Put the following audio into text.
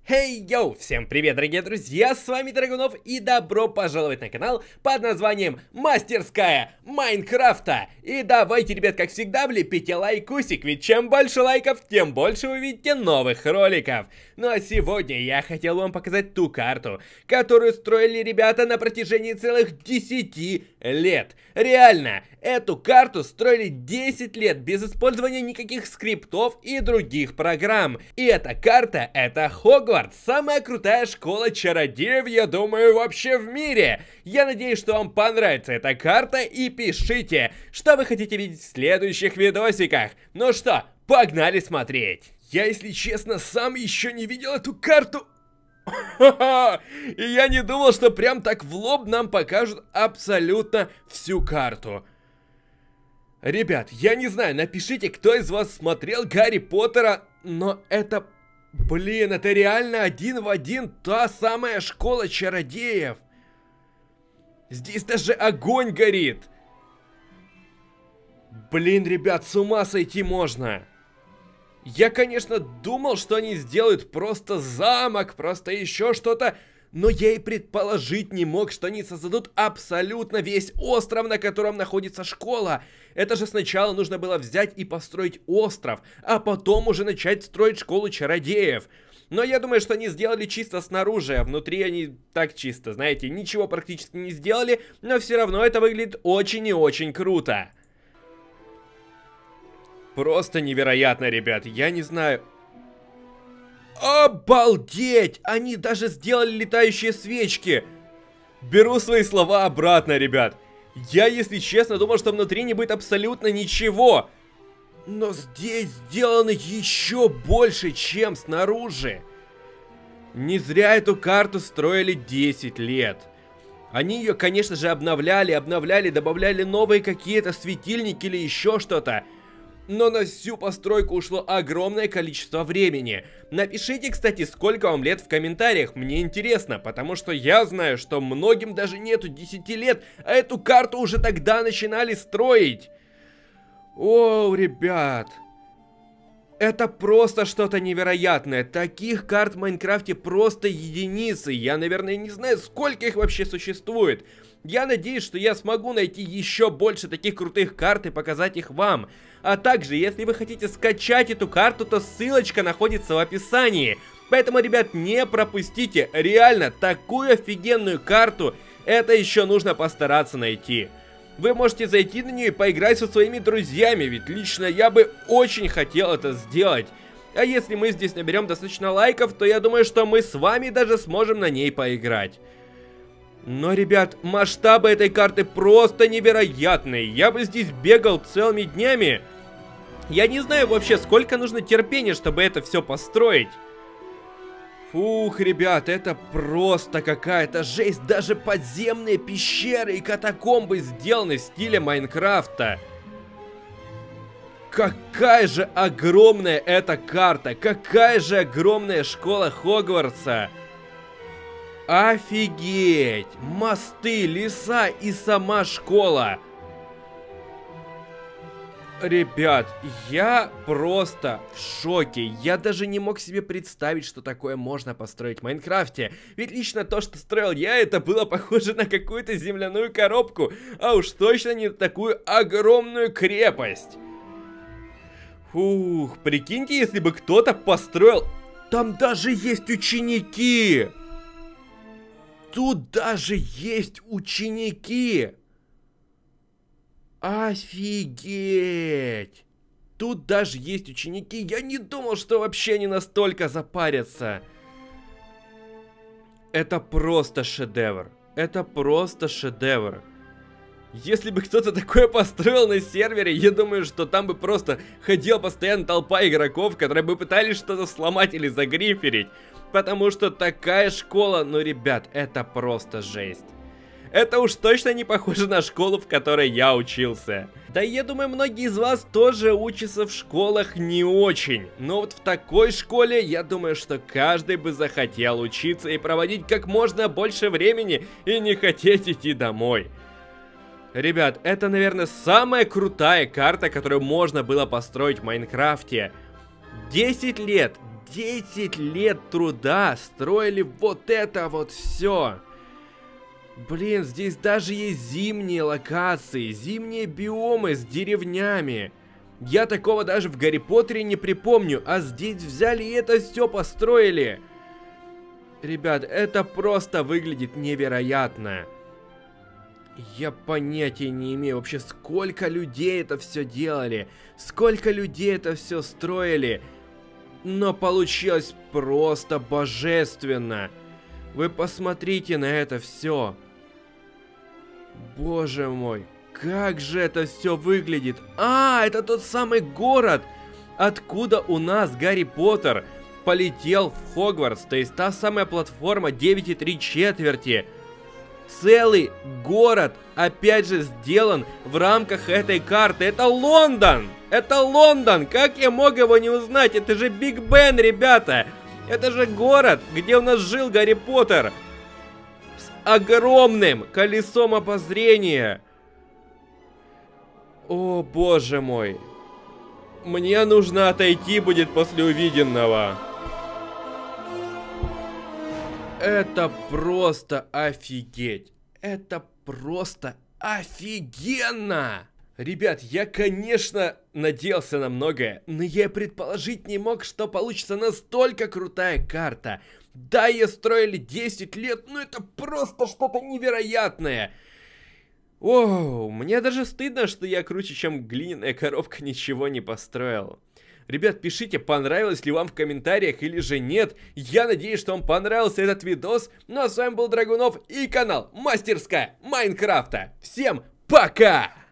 Хей, йоу! Всем привет, дорогие друзья! С вами Драгунов и добро пожаловать на канал под названием Мастерская Майнкрафта! И давайте, ребят, как всегда, влепите лайкусик, ведь чем больше лайков, тем больше вы увидите новых роликов. Ну а сегодня я хотел вам показать ту карту, которую строили ребята на протяжении целых 10 лет. Реально, эту карту строили 10 лет без использования никаких скриптов и других программ. И эта карта — это Хогвартс. Самая крутая школа чародеев, я думаю, вообще в мире. Я надеюсь, что вам понравится эта карта, и пишите, что вы хотите видеть в следующих видосиках. Ну что, погнали смотреть. Я, если честно, сам еще не видел эту карту. И я не думал, что прям так в лоб нам покажут абсолютно всю карту. Ребят, я не знаю, напишите, кто из вас смотрел Гарри Поттера, но это... Блин, это реально один в один та самая школа чародеев. Здесь даже огонь горит. Блин, ребят, с ума сойти можно. Я, конечно, думал, что они сделают просто замок, просто еще что-то. Но я и предположить не мог, что они создадут абсолютно весь остров, на котором находится школа. Это же сначала нужно было взять и построить остров, а потом уже начать строить школу чародеев. Но я думаю, что они сделали чисто снаружи, а внутри они так чисто, знаете, ничего практически не сделали, но все равно это выглядит очень и очень круто. Просто невероятно, ребят, я не знаю... Обалдеть! Они даже сделали летающие свечки! Беру свои слова обратно, ребят. Я, если честно, думал, что внутри не будет абсолютно ничего. Но здесь сделано еще больше, чем снаружи. Не зря эту карту строили 10 лет. Они ее, конечно же, обновляли, добавляли новые какие-то светильники или еще что-то. Но на всю постройку ушло огромное количество времени. Напишите, кстати, сколько вам лет в комментариях, мне интересно, потому что я знаю, что многим даже нету 10 лет, а эту карту уже тогда начинали строить. Оу, ребят. Это просто что-то невероятное. Таких карт в Майнкрафте просто единицы. Я, наверное, не знаю, сколько их вообще существует. Я надеюсь, что я смогу найти еще больше таких крутых карт и показать их вам. А также, если вы хотите скачать эту карту, то ссылочка находится в описании. Поэтому, ребят, не пропустите. Реально, такую офигенную карту, это еще нужно постараться найти. Вы можете зайти на нее и поиграть со своими друзьями, ведь лично я бы очень хотел это сделать. А если мы здесь наберем достаточно лайков, то я думаю, что мы с вами даже сможем на ней поиграть. Но, ребят, масштабы этой карты просто невероятные. Я бы здесь бегал целыми днями. Я не знаю вообще, сколько нужно терпения, чтобы это все построить. Фух, ребят, это просто какая-то жесть. Даже подземные пещеры и катакомбы сделаны в стиле Майнкрафта. Какая же огромная эта карта. Какая же огромная школа Хогвартса. Офигеть! Мосты, леса и сама школа. Ребят, я просто в шоке. Я даже не мог себе представить, что такое можно построить в Майнкрафте. Ведь лично то, что строил я, это было похоже на какую-то земляную коробку. А уж точно не на такую огромную крепость. Фух, прикиньте, если бы кто-то построил... Там даже есть ученики! Тут даже есть ученики! Офигеть! Тут даже есть ученики. Я не думал, что вообще они настолько запарятся. Это просто шедевр. Это просто шедевр. Если бы кто-то такое построил на сервере, я думаю, что там бы просто ходила постоянно толпа игроков, которые бы пытались что-то сломать или загриферить. Потому что такая школа, ну, ребят, это просто жесть. Это уж точно не похоже на школу, в которой я учился. Да и я думаю, многие из вас тоже учатся в школах не очень. Но вот в такой школе, я думаю, что каждый бы захотел учиться и проводить как можно больше времени и не хотеть идти домой. Ребят, это, наверное, самая крутая карта, которую можно было построить в Майнкрафте. 10 лет. 10 лет труда строили вот это вот все. Блин, здесь даже есть зимние локации, зимние биомы с деревнями. Я такого даже в Гарри Поттере не припомню, а здесь взяли и это все построили. Ребят, это просто выглядит невероятно. Я понятия не имею вообще, сколько людей это все делали, сколько людей это все строили. Но получилось просто божественно. Вы посмотрите на это все. Боже мой, как же это все выглядит. А, это тот самый город, откуда у нас Гарри Поттер полетел в Хогвартс. То есть та самая платформа 9,3. Целый город, опять же, сделан в рамках этой карты. Это Лондон! Это Лондон! Как я мог его не узнать? Это же Биг Бен, ребята! Это же город, где у нас жил Гарри Поттер. С огромным колесом обозрения. О, боже мой. Мне нужно отойти будет после увиденного. Это просто офигеть. Это просто офигенно. Ребят, я, конечно, надеялся на многое, но я предположить не мог, что получится настолько крутая карта. Да, ее строили 10 лет, но это просто что-то невероятное. Оу, мне даже стыдно, что я круче, чем глиняная коробка, ничего не построил. Ребят, пишите, понравилось ли вам в комментариях или же нет. Я надеюсь, что вам понравился этот видос. Ну а с вами был Драгунов и канал Мастерская Майнкрафта. Всем пока!